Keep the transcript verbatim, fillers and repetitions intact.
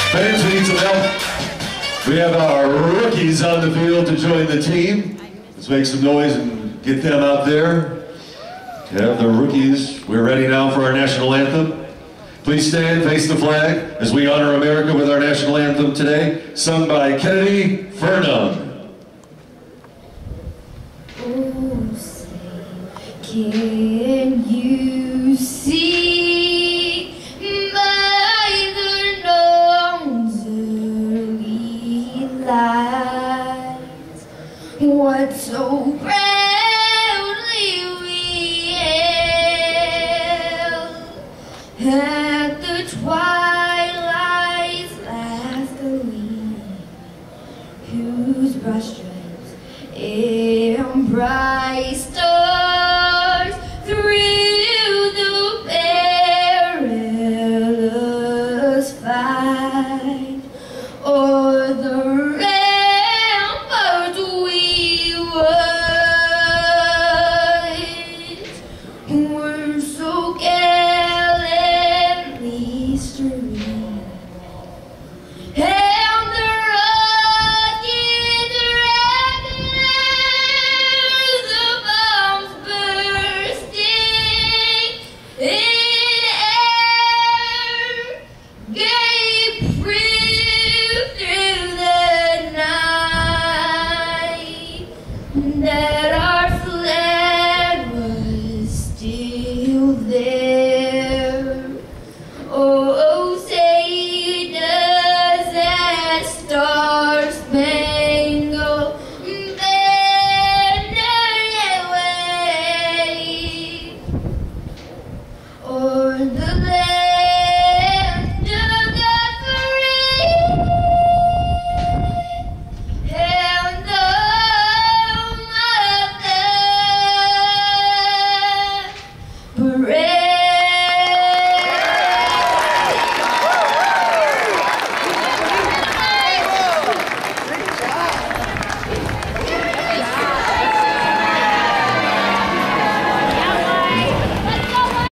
Fans, we need some help. We have our rookies on the field to join the team. Let's make some noise and get them out there. We have the rookies. We're ready now for our national anthem. Please stand, face the flag, as we honor America with our national anthem today, sung by Kenadie Fernung. Oh, say, can you see by the dawn's early light what so proudly we hailed at the twilight's last gleam, whose brush stripes and bright stars through the perilous fight o'er the